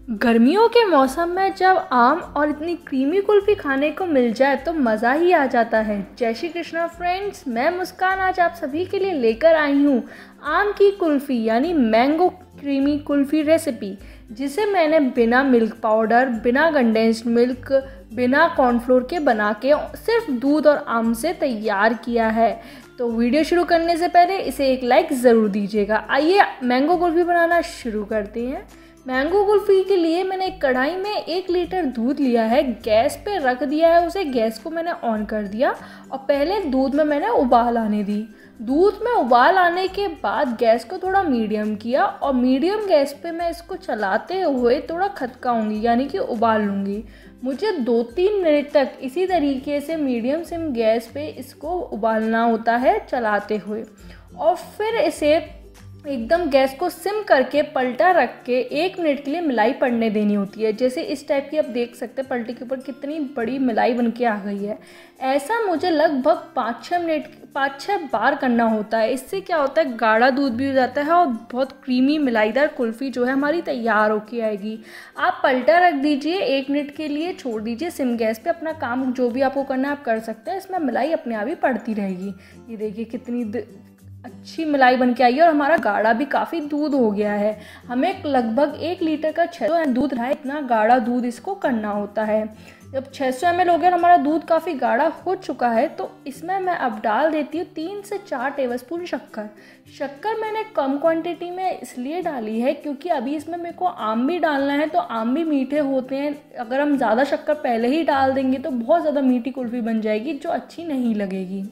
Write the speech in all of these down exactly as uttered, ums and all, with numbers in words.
गर्मियों के मौसम में जब आम और इतनी क्रीमी कुल्फ़ी खाने को मिल जाए तो मज़ा ही आ जाता है। जय श्री कृष्णा फ्रेंड्स, मैं मुस्कान आज आप सभी के लिए लेकर आई हूँ आम की कुल्फ़ी यानी मैंगो क्रीमी कुल्फ़ी रेसिपी, जिसे मैंने बिना मिल्क पाउडर, बिना कंडेंस्ड मिल्क, बिना कॉर्नफ्लोर के बना के सिर्फ दूध और आम से तैयार किया है। तो वीडियो शुरू करने से पहले इसे एक लाइक ज़रूर दीजिएगा। आइए मैंगो कुल्फ़ी बनाना शुरू करते हैं। मैंगो कुल्फ़ी के लिए मैंने एक कढ़ाई में एक लीटर दूध लिया है, गैस पे रख दिया है उसे। गैस को मैंने ऑन कर दिया और पहले दूध में मैंने उबाल आने दी। दूध में उबाल आने के बाद गैस को थोड़ा मीडियम किया और मीडियम गैस पे मैं इसको चलाते हुए थोड़ा खदकाऊंगी यानी कि उबाल लूँगी। मुझे दो तीन मिनट तक इसी तरीके से मीडियम सिम गैस पे इसको उबालना होता है चलाते हुए, और फिर इसे एकदम गैस को सिम करके पलटा रख के एक मिनट के लिए मलाई पड़ने देनी होती है। जैसे इस टाइप की आप देख सकते हैं पलटे के ऊपर कितनी बड़ी मलाई बन के आ गई है। ऐसा मुझे लगभग पाँच छः मिनट पाँच छः बार करना होता है। इससे क्या होता है, गाढ़ा दूध भी हो जाता है और बहुत क्रीमी मलाईदार कुल्फ़ी जो है हमारी तैयार होके आएगी। आप पलटा रख दीजिए, एक मिनट के लिए छोड़ दीजिए सिम गैस पे। अपना काम जो भी आपको करना है आप कर सकते हैं। इसमें मलाई अपने आप ही पड़ती रहेगी। ये देखिए कितनी अच्छी मलाई बन के आई है और हमारा गाढ़ा भी काफ़ी दूध हो गया है। हमें लगभग एक लीटर का छः सौ दूध रहा है, इतना गाढ़ा दूध इसको करना होता है। जब छः सौ एम एल हो गया, हमारा दूध काफ़ी गाढ़ा हो चुका है, तो इसमें मैं अब डाल देती हूँ तीन से चार टेबलस्पून शक्कर। शक्कर मैंने कम क्वांटिटी में इसलिए डाली है क्योंकि अभी इसमें मेरे को आम भी डालना है, तो आम भी मीठे होते हैं। अगर हम ज़्यादा शक्कर पहले ही डाल देंगे तो बहुत ज़्यादा मीठी कुल्फ़ी बन जाएगी जो अच्छी नहीं लगेगी।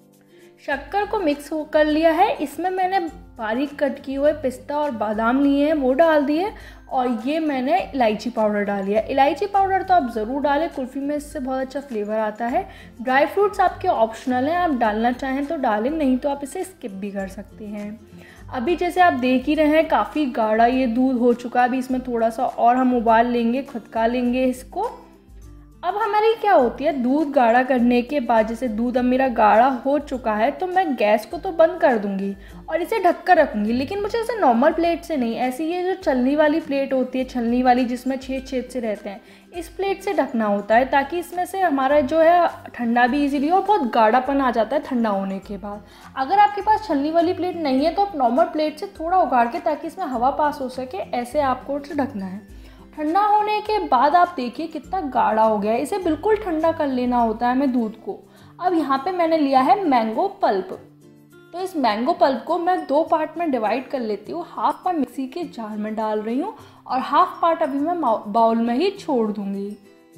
शक्कर को मिक्स हो कर लिया है। इसमें मैंने बारीक कट किए हुए पिस्ता और बादाम लिए हैं, वो डाल दिए, और ये मैंने इलायची पाउडर डाल लिया। इलायची पाउडर तो आप ज़रूर डालें, कुल्फ़ी में इससे बहुत अच्छा फ्लेवर आता है। ड्राई फ्रूट्स आपके ऑप्शनल हैं, आप डालना चाहें तो डालें, नहीं तो आप इसे स्किप भी कर सकते हैं। अभी जैसे आप देख ही रहे हैं काफ़ी गाढ़ा ये दूध हो चुका है। अभी इसमें थोड़ा सा और हम उबाल लेंगे, खदका लेंगे इसको। अब हमारी क्या होती है, दूध गाढ़ा करने के बाद जैसे दूध अब मेरा गाढ़ा हो चुका है तो मैं गैस को तो बंद कर दूंगी और इसे ढक कर रखूँगी। लेकिन मुझे ऐसे नॉर्मल प्लेट से नहीं, ऐसी ये जो छलनी वाली प्लेट होती है, छलनी वाली जिसमें छेद छेद से रहते हैं, इस प्लेट से ढकना होता है ताकि इसमें से हमारा जो है ठंडा भी इजीली हो। बहुत गाढ़ापन आ जाता है ठंडा होने के बाद। अगर आपके पास छलनी वाली प्लेट नहीं है तो आप नॉर्मल प्लेट से थोड़ा उगाड़ के, ताकि इसमें हवा पास हो सके, ऐसे आपको इसे ढकना है। ठंडा होने के बाद आप देखिए कितना गाढ़ा हो गया है। इसे बिल्कुल ठंडा कर लेना होता है हमें दूध को। अब यहाँ पे मैंने लिया है मैंगो पल्प, तो इस मैंगो पल्प को मैं दो पार्ट में डिवाइड कर लेती हूँ। हाफ पार्ट मिक्सी के जार में डाल रही हूँ और हाफ पार्ट अभी मैं बाउल में ही छोड़ दूँगी।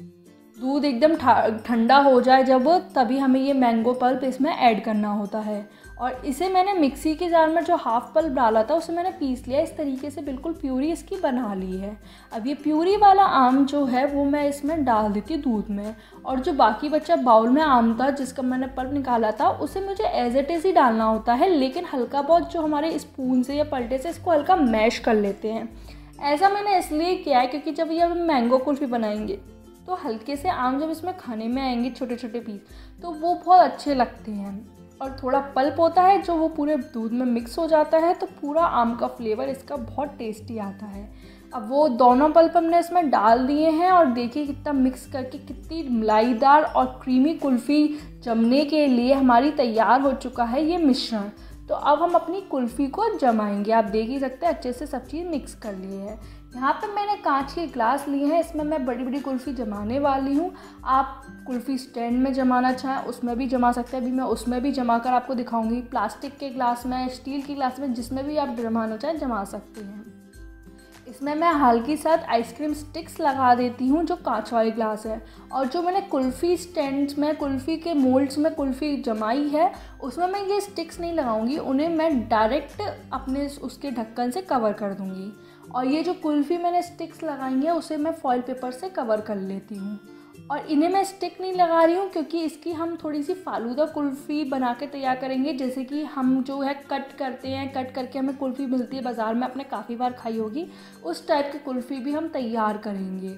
दूध एकदम ठंडा हो जाए जब, तभी हमें ये मैंगो पल्प इसमें ऐड करना होता है। और इसे मैंने मिक्सी के जार में जो हाफ पल्प डाला था उसे मैंने पीस लिया। इस तरीके से बिल्कुल प्यूरी इसकी बना ली है। अब ये प्यूरी वाला आम जो है वो मैं इसमें डाल देती हूँ दूध में, और जो बाकी बचा बाउल में आम था जिसका मैंने पल्प निकाला था उसे मुझे एज इट इज़ ही डालना होता है, लेकिन हल्का बहुत जो हमारे स्पून से या पलटे से इसको हल्का मैश कर लेते हैं। ऐसा मैंने इसलिए किया है क्योंकि जब ये हम मैंगो कुल्फ़ी बनाएंगे तो हल्के से आम जब इसमें खाने में आएंगे छोटे छोटे पीस, तो वो बहुत अच्छे लगते हैं। और थोड़ा पल्प होता है जो वो पूरे दूध में मिक्स हो जाता है, तो पूरा आम का फ्लेवर इसका बहुत टेस्टी आता है। अब वो दोनों पल्प हमने इसमें डाल दिए हैं और देखिए कितना मिक्स करके कितनी मलाईदार और क्रीमी कुल्फ़ी जमने के लिए हमारी तैयार हो चुका है ये मिश्रण। तो अब हम अपनी कुल्फ़ी को जमाएंगे। आप देख ही सकते हैं अच्छे से सब चीज़ मिक्स कर लिए है। यहाँ पे मैंने कांच के ग्लास लिए हैं, इसमें मैं बड़ी बड़ी कुल्फ़ी जमाने वाली हूँ। आप कुल्फ़ी स्टैंड में जमाना चाहें उसमें भी जमा सकते हैं। अभी मैं उसमें भी जमा कर आपको दिखाऊंगी। प्लास्टिक के ग्लास में, स्टील के ग्लास में, जिसमें भी आप जमाना चाहें जमा सकते हैं। इसमें मैं हल्की साथ आइसक्रीम स्टिक्स लगा देती हूँ जो कांच वाले ग्लास है, और जो मैंने कुल्फ़ी स्टैंड्स में, कुल्फ़ी के मोल्ड्स में कुल्फ़ी जमाई है उसमें मैं ये स्टिक्स नहीं लगाऊंगी, उन्हें मैं डायरेक्ट अपने उसके ढक्कन से कवर कर दूंगी। और ये जो कुल्फ़ी मैंने स्टिक्स लगाई है उसे मैं फॉइल पेपर से कवर कर लेती हूँ। और इन्हें मैं स्टिक नहीं लगा रही हूँ क्योंकि इसकी हम थोड़ी सी फालूदा कुल्फ़ी बना के तैयार करेंगे। जैसे कि हम जो है कट करते हैं, कट करके हमें कुल्फ़ी मिलती है बाज़ार में, आपने काफ़ी बार खाई होगी, उस टाइप की कुल्फ़ी भी हम तैयार करेंगे।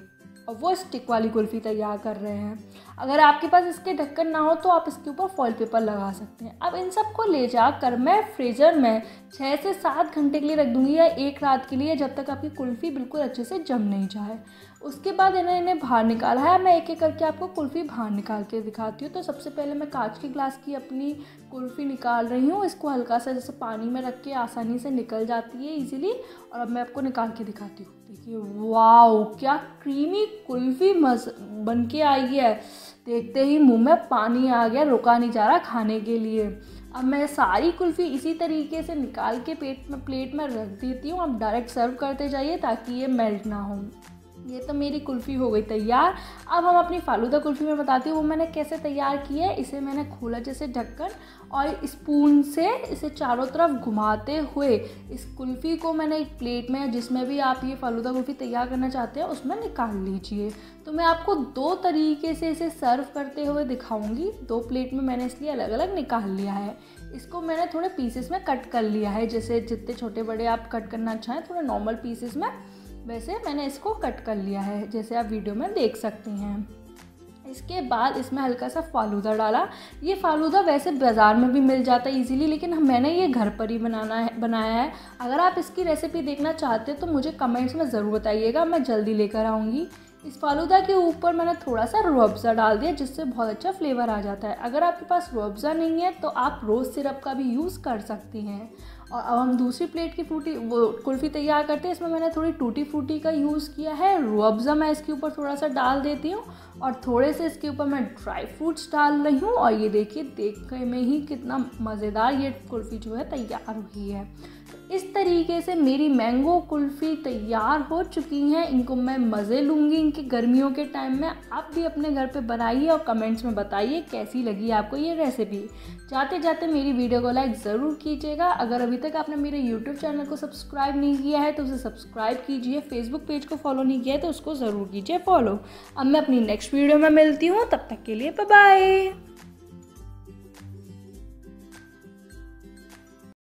और वो स्टिक वाली कुल्फ़ी तैयार कर रहे हैं। अगर आपके पास इसके ढक्कन ना हो तो आप इसके ऊपर फॉइल पेपर लगा सकते हैं। अब इन सब को ले जाकर मैं फ्रीज़र में छः से सात घंटे के लिए रख दूँगी या एक रात के लिए, जब तक आपकी कुल्फ़ी बिल्कुल अच्छे से जम नहीं जाए। उसके बाद इन्हें इन्हें बाहर निकाला है। मैं एक एक करके आपको कुल्फ़ी बाहर निकाल के दिखाती हूँ। तो सबसे पहले मैं कांच के ग्लास की अपनी कुल्फ़ी निकाल रही हूँ। इसको हल्का सा जैसे पानी में रख के आसानी से निकल जाती है इजीली। और अब मैं आपको निकाल के दिखाती हूँ। देखिए वाओ, क्या क्रीमी कुल्फ़ी मज़ बन के आई है। देखते ही मुंह में पानी आ गया, रुका नहीं जा रहा खाने के लिए। अब मैं सारी कुल्फ़ी इसी तरीके से निकाल के पेट में प्लेट में रख देती हूँ। अब डायरेक्ट सर्व करते जाइए ताकि ये मेल्ट ना हो। ये तो मेरी कुल्फ़ी हो गई तैयार। अब हम अपनी फालूदा कुल्फ़ी में बताती हूँ वो मैंने कैसे तैयार की है। इसे मैंने खोला जैसे ढक्कन और स्पून से इसे चारों तरफ घुमाते हुए इस कुल्फ़ी को मैंने एक प्लेट में, जिसमें भी आप ये फालूदा कुल्फ़ी तैयार करना चाहते हैं, उसमें निकाल लीजिए। तो मैं आपको दो तरीके से इसे सर्व करते हुए दिखाऊंगी। दो प्लेट में मैंने इसलिए अलग अलग निकाल लिया है। इसको मैंने थोड़े पीसेस में कट कर लिया है, जैसे जितने छोटे बड़े आप कट करना चाहें, थोड़े नॉर्मल पीसेस में, वैसे मैंने इसको कट कर लिया है, जैसे आप वीडियो में देख सकते हैं। इसके बाद इसमें हल्का सा फालूदा डाला। ये फालूदा वैसे बाज़ार में भी मिल जाता है इजीली, लेकिन मैंने ये घर पर ही बनाना है बनाया है। अगर आप इसकी रेसिपी देखना चाहते हैं तो मुझे कमेंट्स में ज़रूर बताइएगा, मैं जल्दी लेकर आऊँगी। इस फालूदा के ऊपर मैंने थोड़ा सा रूह अफ़ज़ा डाल दिया, जिससे बहुत अच्छा फ्लेवर आ जाता है। अगर आपके पास रूह अफ़ज़ा नहीं है तो आप रोज़ सिरप का भी यूज़ कर सकती हैं। और अब हम दूसरी प्लेट की फ्रूटी वो कुल्फ़ी तैयार करते हैं। इसमें मैंने थोड़ी टूटी फ्रूटी का यूज़ किया है। रूह अफ़ज़ा मैं इसके ऊपर थोड़ा सा डाल देती हूँ और थोड़े से इसके ऊपर मैं ड्राई फ्रूट्स डाल रही हूँ। और ये देखिए, देखने में ही कितना मज़ेदार ये कुल्फ़ी जो है तैयार हुई है। तो इस तरीके से मेरी मैंगो कुल्फ़ी तैयार हो चुकी हैं। इनको मैं मज़े लूँगी इनके गर्मियों के टाइम में। आप भी अपने घर पे बनाइए और कमेंट्स में बताइए कैसी लगी आपको ये रेसिपी। जाते जाते मेरी वीडियो को लाइक ज़रूर कीजिएगा। अगर अभी तक आपने मेरे यूट्यूब चैनल को सब्सक्राइब नहीं किया है तो उसे सब्सक्राइब कीजिए। फेसबुक पेज को फॉलो नहीं किया है तो उसको ज़रूर कीजिए फॉलो। अब मैं अपनी नेक्स्ट वीडियो में मिलती हूँ, तब तक के लिए बाय बाय।